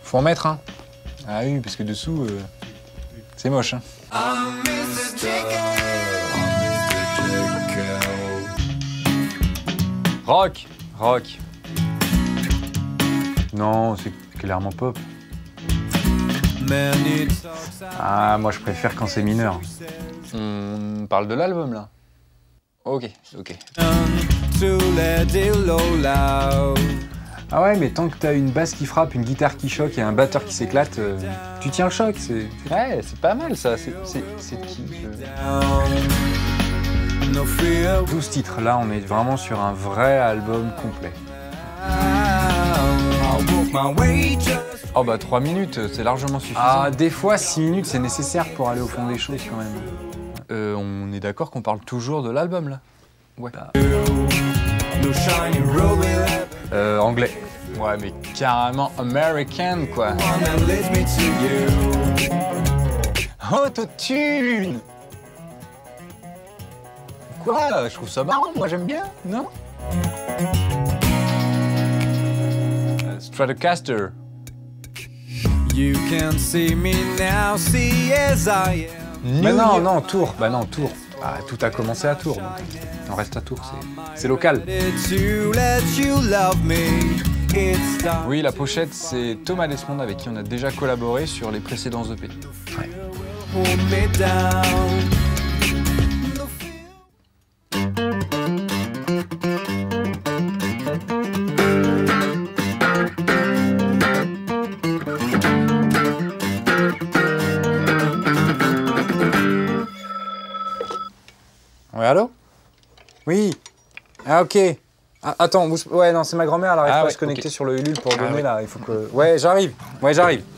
Faut en mettre, hein. Ah oui, parce que dessous, c'est moche, hein. Rock. Rock. Non, c'est clairement pop. Ah, moi je préfère quand c'est mineur. On parle de l'album là. Ok, ok. Ah ouais, mais tant que t'as une basse qui frappe, une guitare qui choque et un batteur qui s'éclate, tu tiens le choc. Ouais, c'est pas mal ça. C'est qui 12 titres, là on est vraiment sur un vrai album complet. Oh bah 3 minutes, c'est largement suffisant. Ah, des fois 6 minutes c'est nécessaire pour aller au fond des choses quand même. On est d'accord qu'on parle toujours de l'album là? Ouais. Anglais. Ouais mais carrément American quoi. Autotune. Quoi? Je trouve ça marrant, moi j'aime bien, non? Stratocaster. You can see me now, see as I am. Mais non, non, Tours. Bah non, Tours. Ah, tout a commencé à Tours, donc on reste à Tours, c'est local. Oui, la pochette, c'est Thomas Desmond avec qui on a déjà collaboré sur les précédents EP. Ouais. Ouais, allô? Oui. Ah, ok. Ah, attends, ouais, non, c'est ma grand-mère, elle arrive pas à se connecter sur le Ulule pour donner, là. Il faut que... Ouais, j'arrive. Ouais, j'arrive.